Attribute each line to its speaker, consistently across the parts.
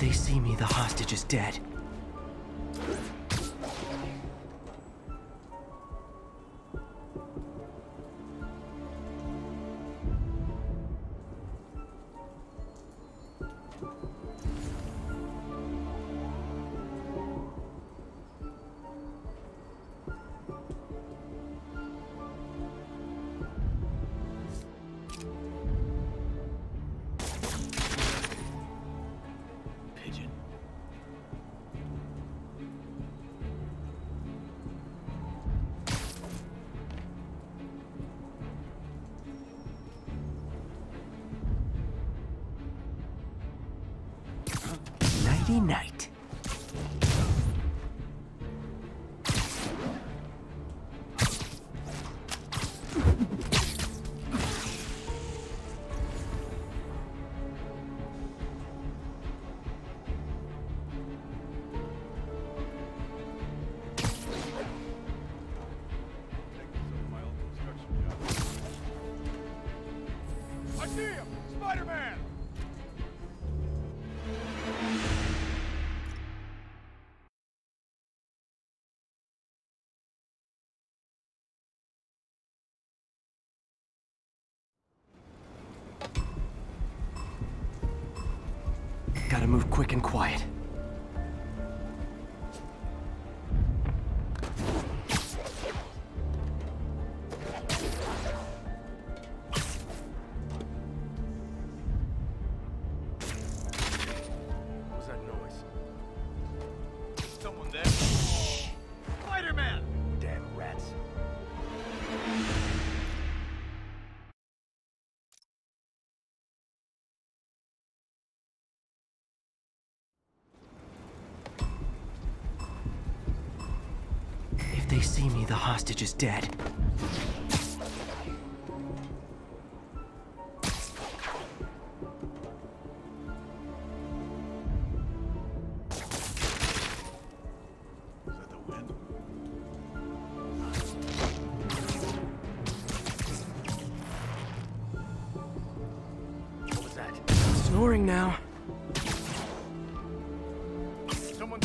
Speaker 1: they see me, the hostage is dead. Nighty night.
Speaker 2: I see him! Spider-Man!
Speaker 1: Gotta move quick and quiet.
Speaker 2: What was that noise? Someone there? Spider-Man! Damn rats.
Speaker 1: If they see me, the hostage is dead.
Speaker 2: Is that the wind? What was that?
Speaker 1: Snoring now.
Speaker 2: Someone...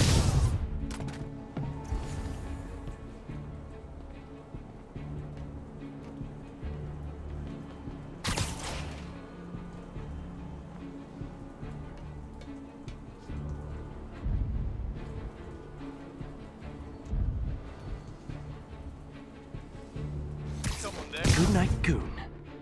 Speaker 2: Someone there?
Speaker 1: Good night, goon.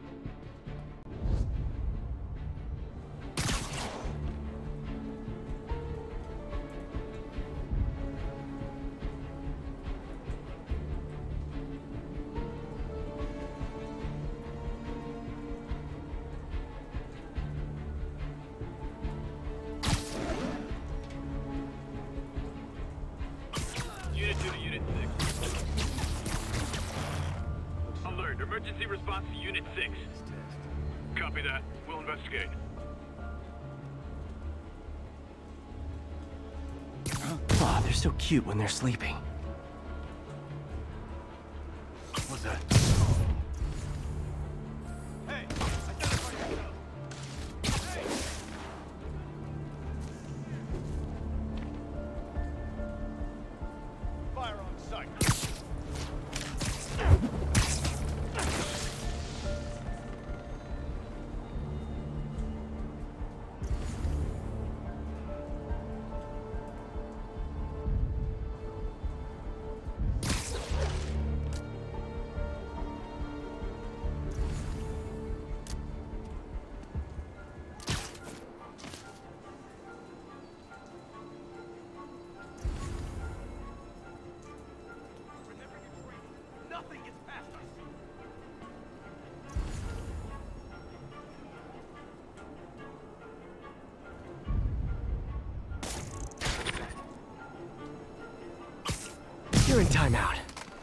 Speaker 3: Unit 2 to Unit 6. Alert, emergency response to Unit 6. Copy that. We'll investigate.
Speaker 1: Aw, they're so cute when they're sleeping.
Speaker 2: What's that? Hey! Identify yourself! Hey! Fire on sight! Nothing gets past us!
Speaker 1: You're in timeout.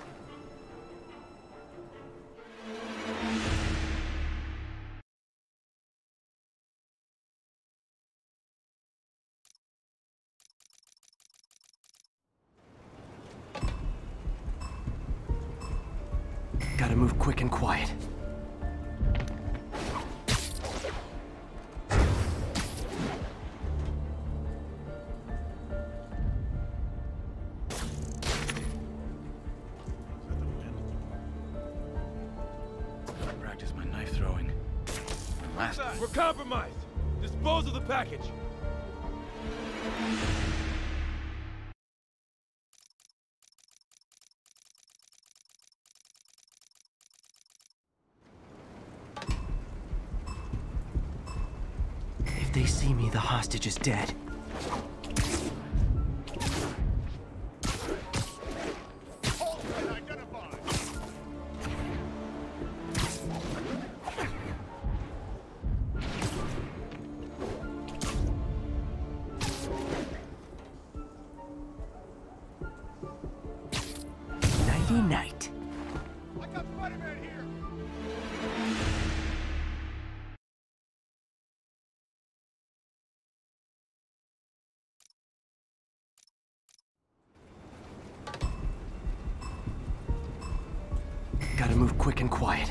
Speaker 1: Gotta move quick and quiet.
Speaker 4: We're compromised. Dispose of the package.
Speaker 1: If they see me, the hostage is dead.
Speaker 2: Holstein identified.
Speaker 1: Nighty night.
Speaker 2: I got Spider-Man here.
Speaker 1: Gotta move quick and quiet.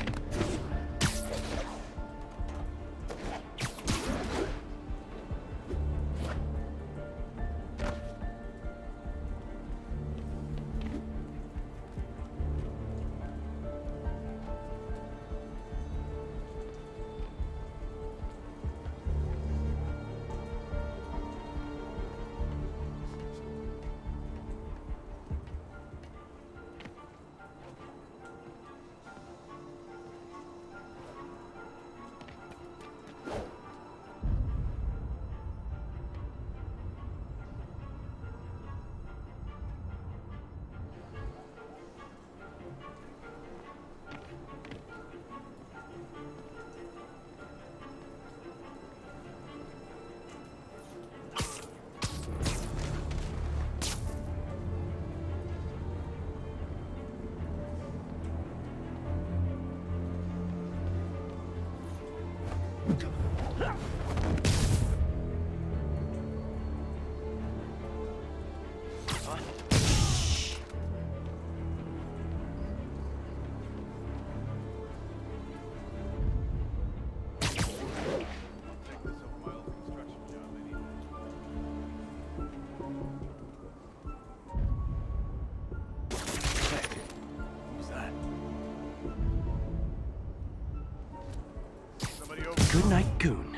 Speaker 1: Good night, goon.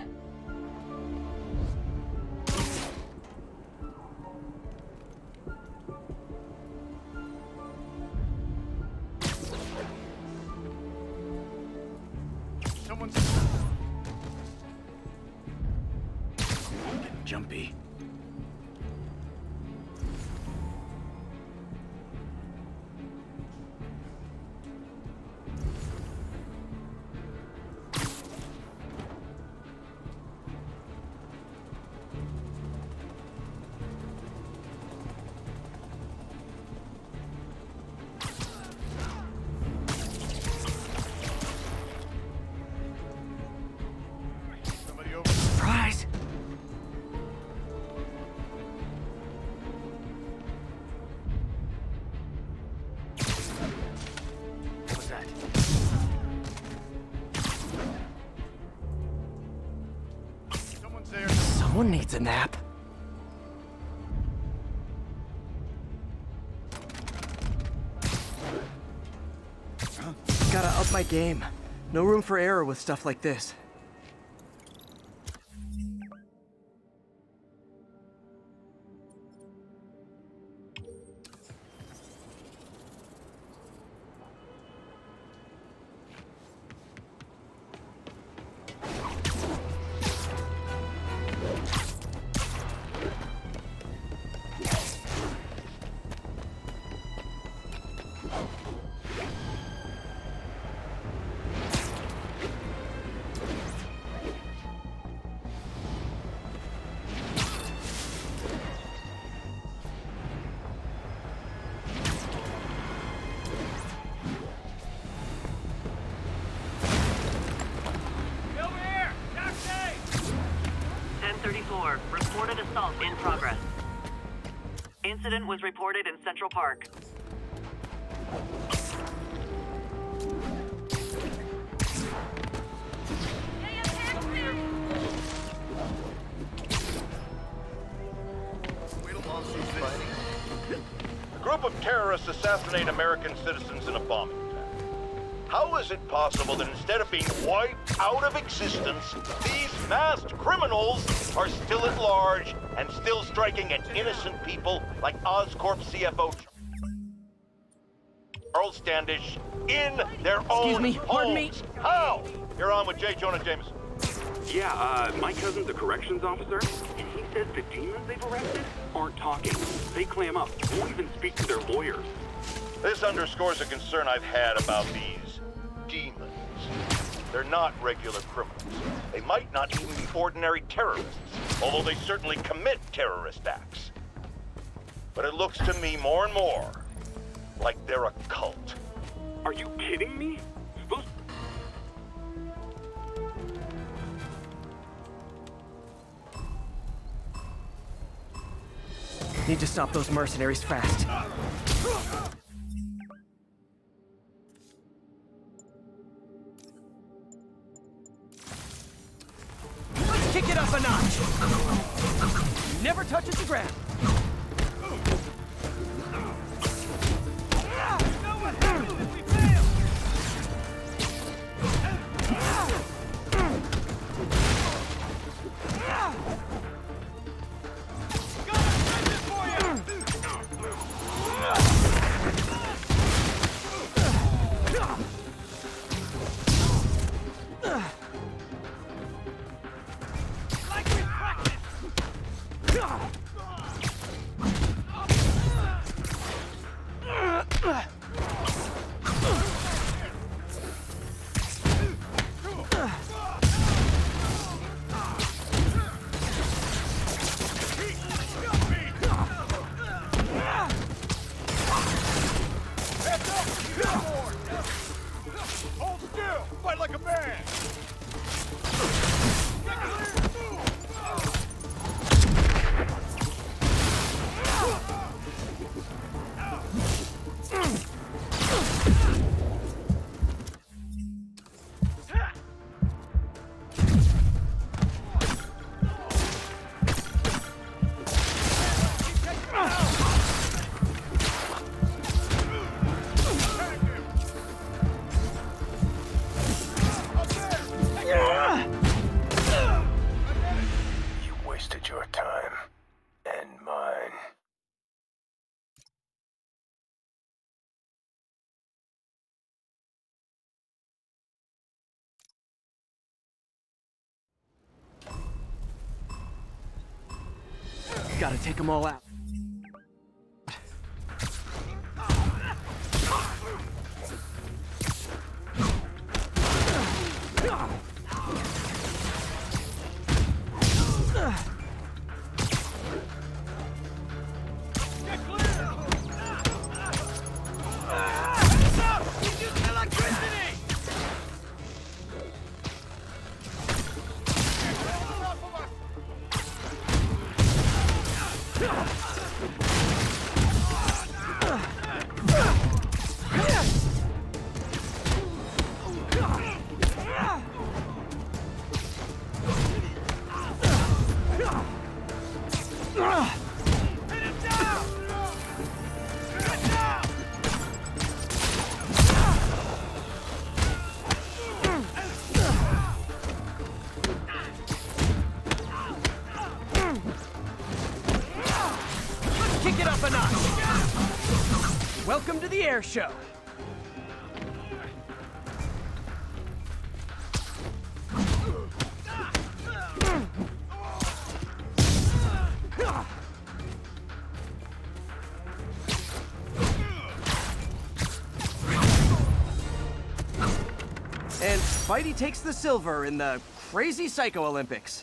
Speaker 2: Someone's
Speaker 3: Getting jumpy.
Speaker 2: somebody over.
Speaker 1: Surprise!
Speaker 3: What was that?
Speaker 2: Someone's there.
Speaker 1: Someone needs a nap. Gotta up my game. No room for error with stuff like this.
Speaker 2: Over here! Taxi!
Speaker 5: 1034, reported assault in progress. Incident was reported in Central Park.
Speaker 2: A group of terrorists assassinate American citizens in a bombing attack.
Speaker 6: How is it possible that instead of being wiped out of existence, these masked criminals are still at large and still striking at innocent people like Oscorp CFO Charles Standish in their own
Speaker 1: me, pardon me.
Speaker 6: homes? How? You're on with J. Jonah Jameson.
Speaker 3: Yeah, my cousin's a corrections officer, and he says the demons they've arrested aren't talking. They clam up, won't even speak to their lawyers.
Speaker 6: This underscores a concern I've had about these demons. They're not regular criminals. They might not even be ordinary terrorists, although they certainly commit terrorist acts. But it looks to me more and more like they're a cult.
Speaker 3: Are you kidding me? Those...
Speaker 1: Need to stop those mercenaries fast. Let's kick it up a notch. Never touches the ground.
Speaker 2: Hold still! Fight like a man!
Speaker 6: You wasted your time and mine.
Speaker 1: Gotta take them all out. Kick it up a notch. Welcome to the air show. And Spidey takes the silver in the Crazy Psycho Olympics.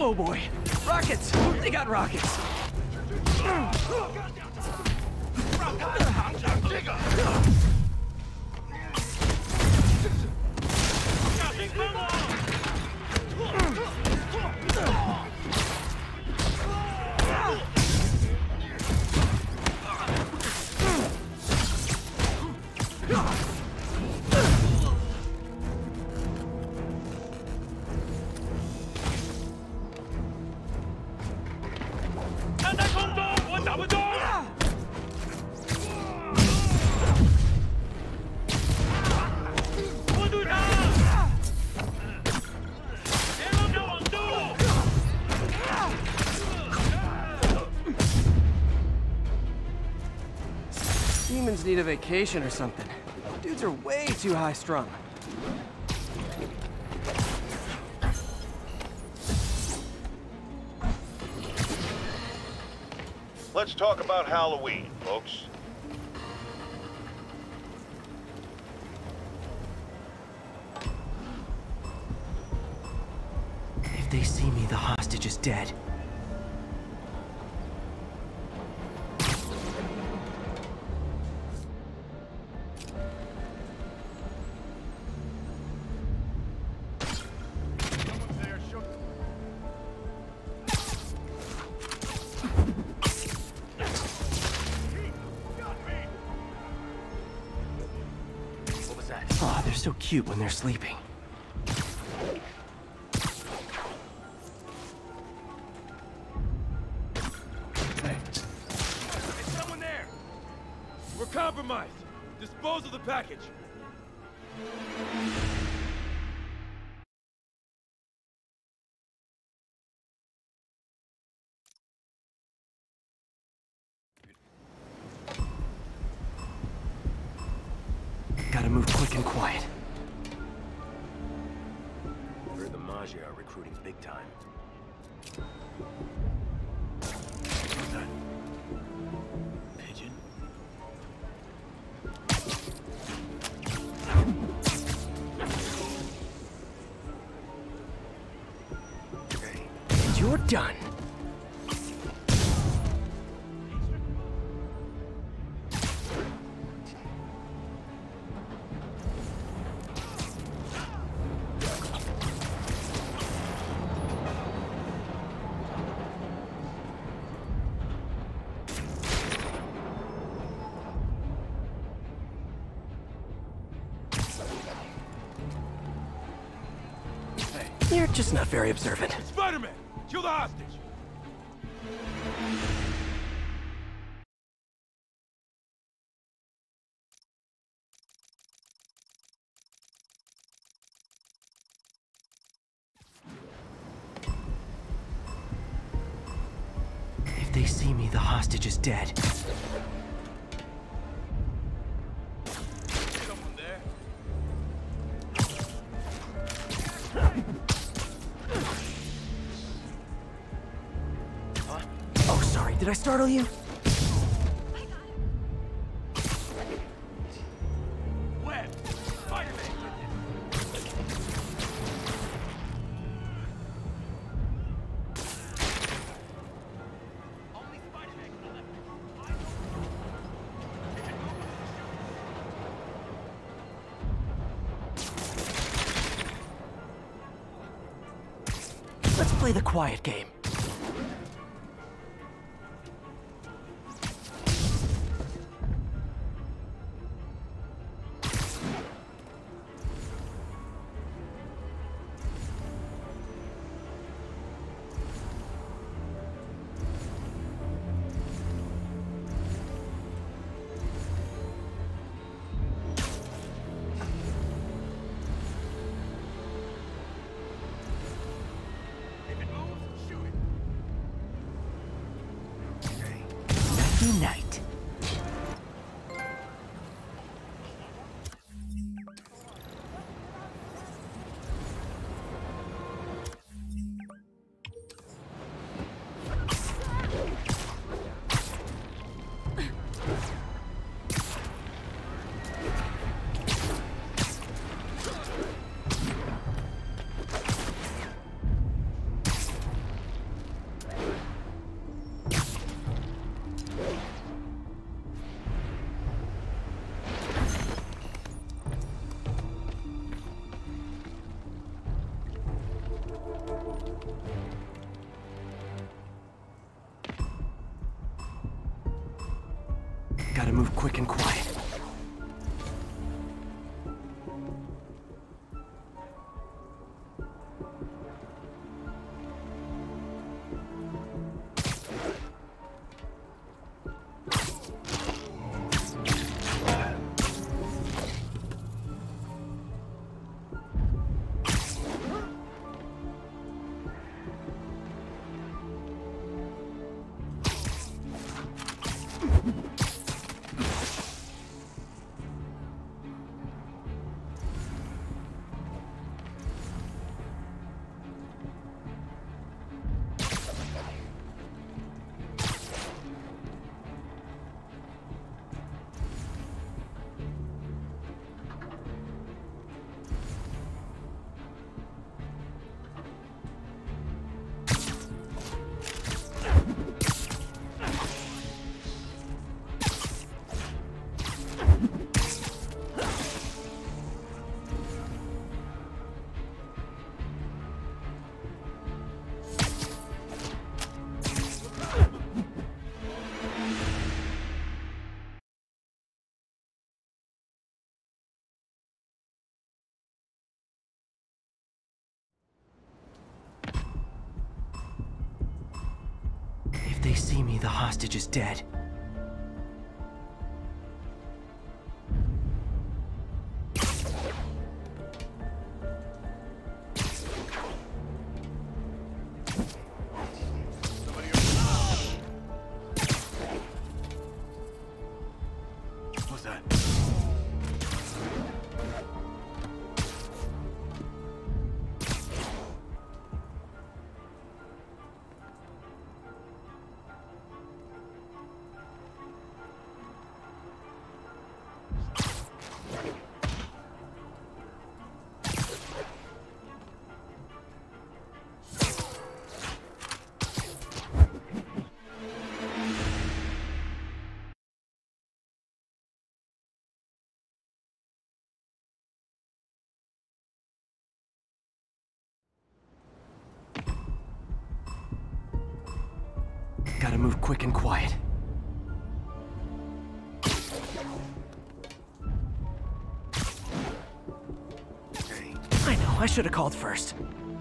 Speaker 1: Oh boy. Rockets! They got rockets! Demons need a vacation or something. Dudes are way too high-strung.
Speaker 6: Let's talk about Halloween, folks.
Speaker 1: If they see me, the hostage is dead. Oh, they're so cute when they're sleeping.
Speaker 4: Hey, someone there! We're compromised. Dispose of the package.
Speaker 1: Gotta move quick and quiet.
Speaker 7: Heard the Maggia are recruiting big time. Pigeon?
Speaker 1: And you're done. You're just not very observant.
Speaker 4: Spider-Man! Kill the hostage!
Speaker 1: If they see me, the hostage is dead.
Speaker 4: Someone there?
Speaker 1: Oh, sorry. Did I startle you?
Speaker 4: Web! Spider-Man! Only Spider-Man can let
Speaker 1: Let's play the quiet game. Night. Gotta move quick and quiet. If they see me, the hostage is dead.
Speaker 4: What's that?
Speaker 1: Gotta move quick and quiet. I know, I should have called first.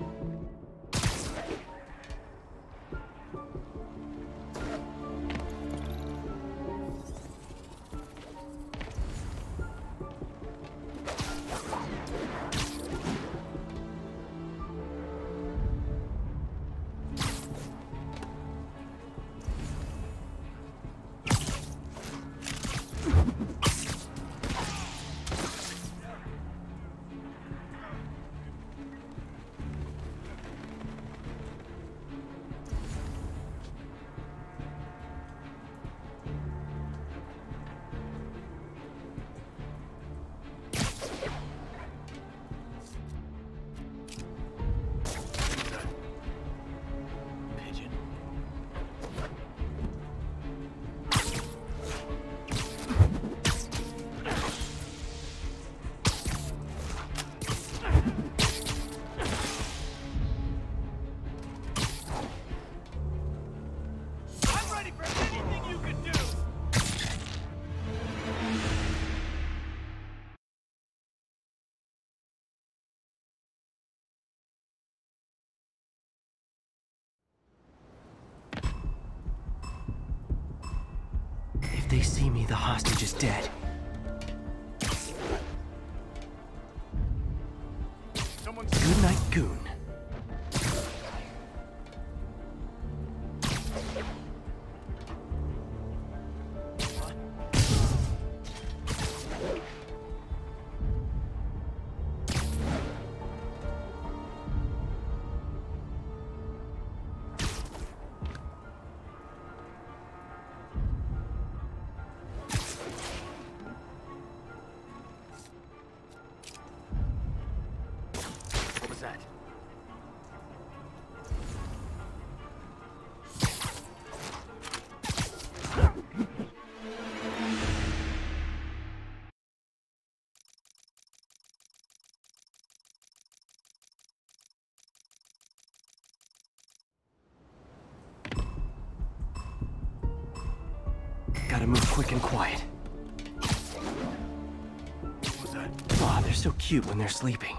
Speaker 1: If they see me, the hostage is dead. Good night, goon.
Speaker 4: What was that?
Speaker 1: Gotta move quick and quiet.
Speaker 4: What's that?
Speaker 1: Aw, they're so cute when they're sleeping.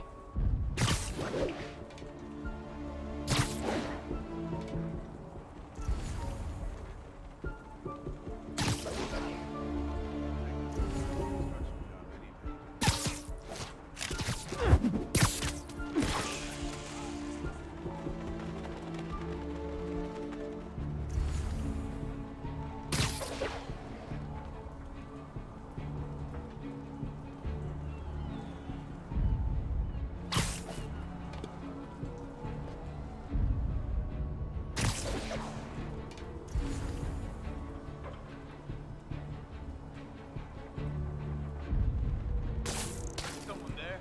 Speaker 2: Someone there?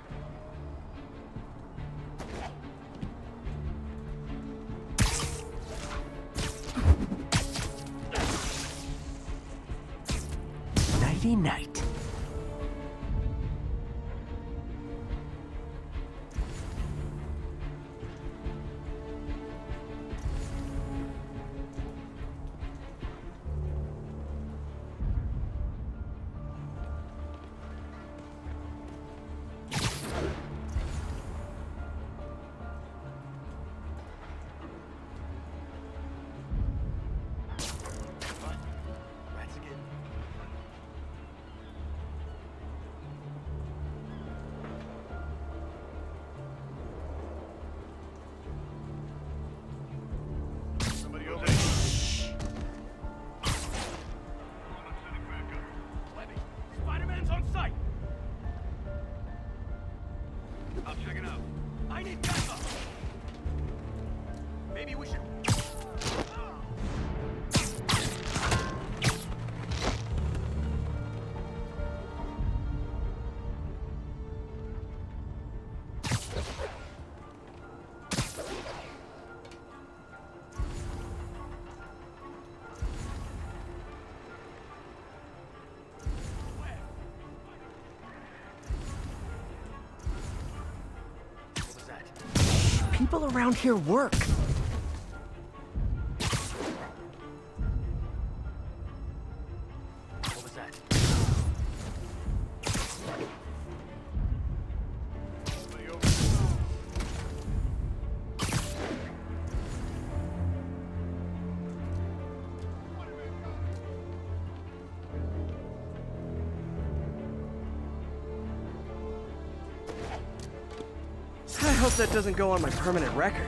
Speaker 1: Nighty night.
Speaker 4: Rats again.
Speaker 2: Somebody over there.
Speaker 1: Spider-Man's on site!
Speaker 2: I'll check it out.
Speaker 1: I need backup!
Speaker 2: Maybe we should...
Speaker 4: What was that?
Speaker 1: People around here work.
Speaker 4: What was that?
Speaker 2: Somebody over there.
Speaker 1: I hope that doesn't go on my permanent record.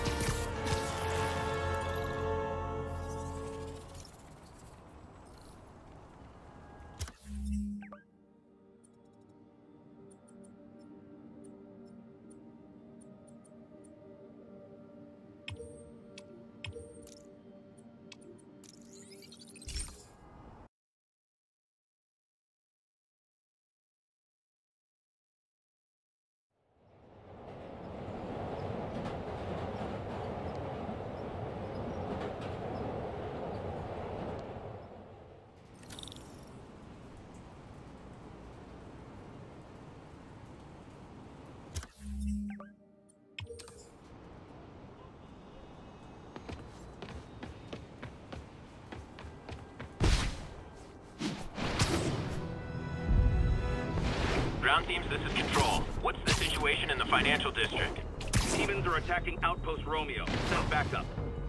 Speaker 8: Ground teams, this is Control. What's the situation in the financial district?
Speaker 3: Demons are attacking Outpost Romeo. Send backup.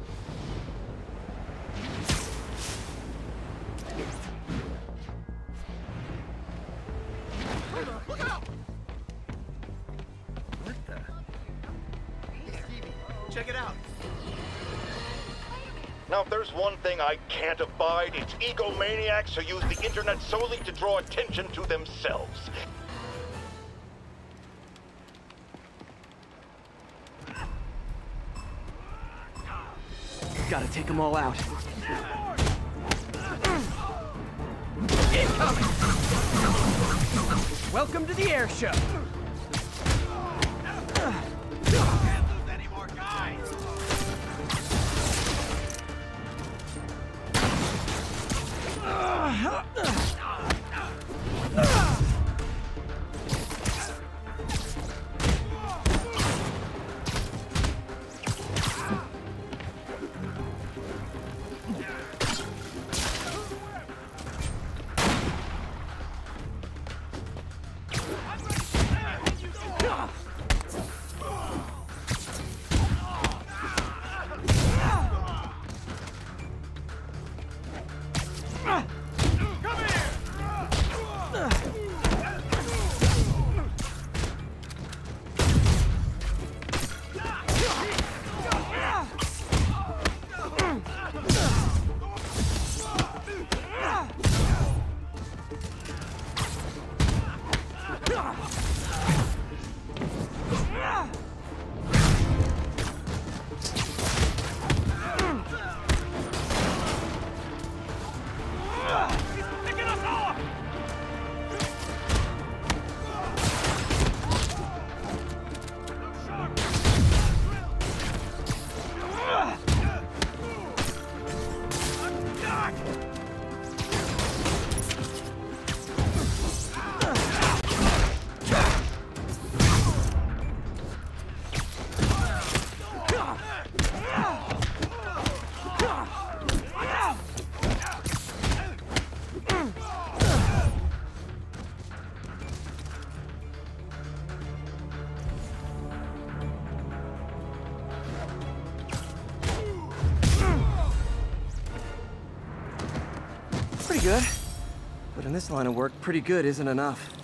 Speaker 2: Look out!
Speaker 4: What the?
Speaker 2: Check it out.
Speaker 6: Now, if there's one thing I can't abide, it's egomaniacs who use the internet solely to draw attention to themselves.
Speaker 1: Gotta take them all out.
Speaker 9: Incoming! Welcome to the air show.
Speaker 2: Can't lose any more guys!
Speaker 1: Picking us off! Pretty good. But in this line of work, pretty good isn't enough.